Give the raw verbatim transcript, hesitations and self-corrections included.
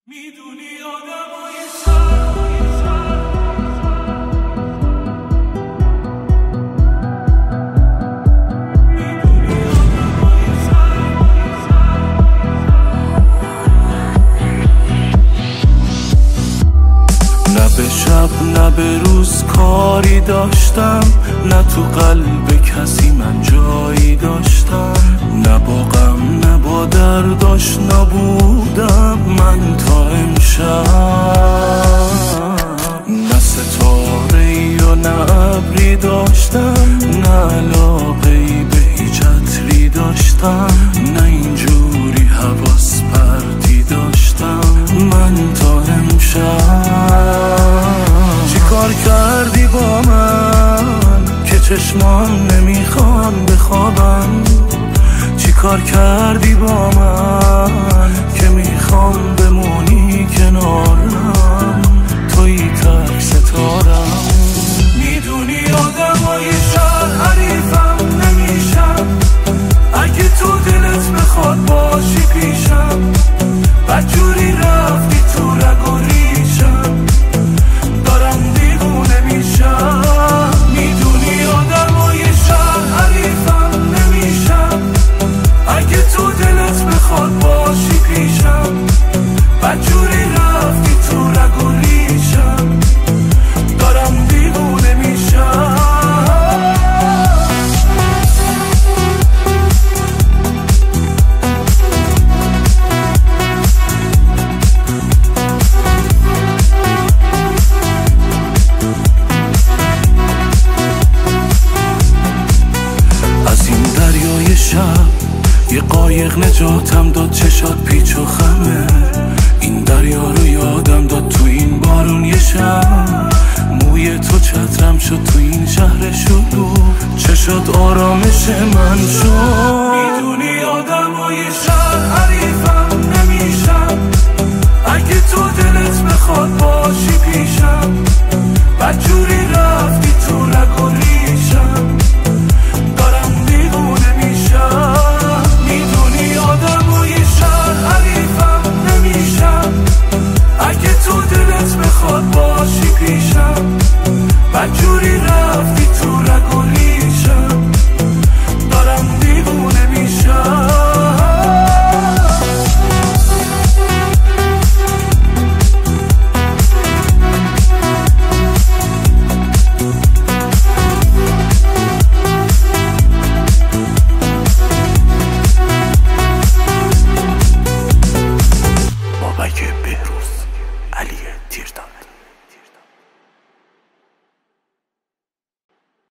میدونی آدمای شهر نه به شب نه به روز کاری داشتم، نه تو قلب کسی من جایی داشتم، نه با غم نه با درد آشنا بودم من تا امشب. نه ستاره‌ای و نه ابری داشتم، نه علاقه‌ای به هیچ عطری داشتم، نه اینجوری حواس پرتی داشتم من تا امشب. چی کار کردی با من که چشمان نمیخوان بخوابن؟ چی کار کردی با من که میخوام بمونی کنارم؟ توی تک ستارم. میدونی آدمای شهر حریفم نمیشم، اگه تو دلت بخواد باشی پیشم، بدجوری رفتی تو رگ و ریشم، دارم دیوونه میشم. میدونی آدمای شهر حریفم نمیشم، اگه تو دلت بخواد باشی پیشم، بدجوری رفتی تو رگ و ریشم، دارم دیوونه میشم. یه قایق نجاتم داد، چشات پیچ و خمه، این دریا رو یادم داد تو این بارون یه شب. موی تو چترم شد تو این شهر شلوغ، چشات آرامش من شد. میدونی آدمای شهر حریفم نمیشم، اگه تو دلت بخواد باشی پیشم، بدجوری رفتی تو رگ و ریشم، دارم دیوونه میشم. میدونی آدمای شهر حریفم نمیشم، اگه تو دلت بخواد باشی پیشم، بدجوری رفتی تو رگ و ریشم، دارم دیوونه میشم. بابک بهروز، علی تیردان.